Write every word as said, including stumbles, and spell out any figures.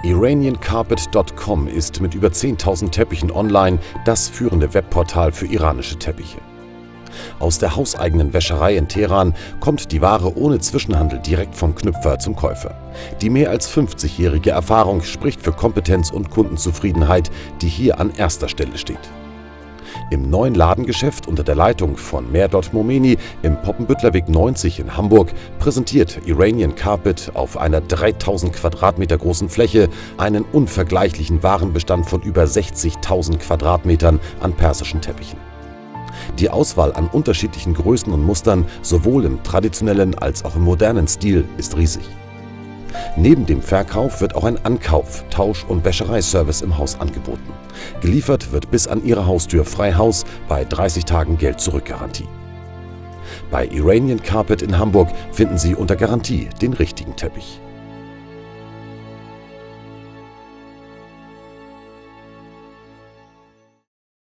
Iranian Carpet Punkt com ist mit über zehntausend Teppichen online das führende Webportal für iranische Teppiche. Aus der hauseigenen Wäscherei in Teheran kommt die Ware ohne Zwischenhandel direkt vom Knüpfer zum Käufer. Die mehr als fünfzigjährige Erfahrung spricht für Kompetenz und Kundenzufriedenheit, die hier an erster Stelle steht. Im neuen Ladengeschäft unter der Leitung von Mehrdad Momeni im Poppenbüttlerweg neunzig in Hamburg präsentiert Iranian Carpet auf einer dreitausend Quadratmeter großen Fläche einen unvergleichlichen Warenbestand von über sechzigtausend Quadratmetern an persischen Teppichen. Die Auswahl an unterschiedlichen Größen und Mustern, sowohl im traditionellen als auch im modernen Stil, ist riesig. Neben dem Verkauf wird auch ein Ankauf-, Tausch- und Wäschereiservice im Haus angeboten. Geliefert wird bis an Ihre Haustür frei Haus bei dreißig Tagen Geld-Zurück-Garantie. Bei Iranian Carpet in Hamburg finden Sie unter Garantie den richtigen Teppich.